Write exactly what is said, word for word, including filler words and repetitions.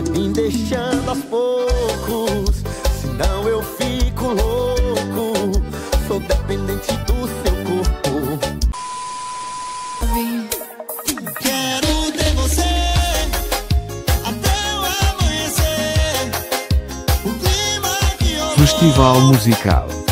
vai me deixando aos poucos, senão eu fico louco. Sou dependente do seu corpo. Quero ter você até o amanhecer. O clima que eu Festival musical.